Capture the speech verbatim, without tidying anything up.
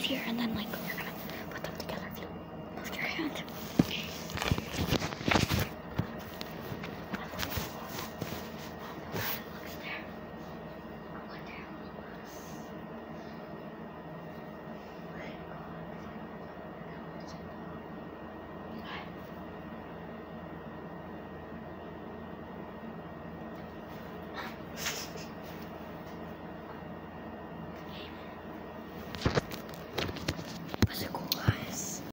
here, and then like we're gonna put them together. If you move your hand.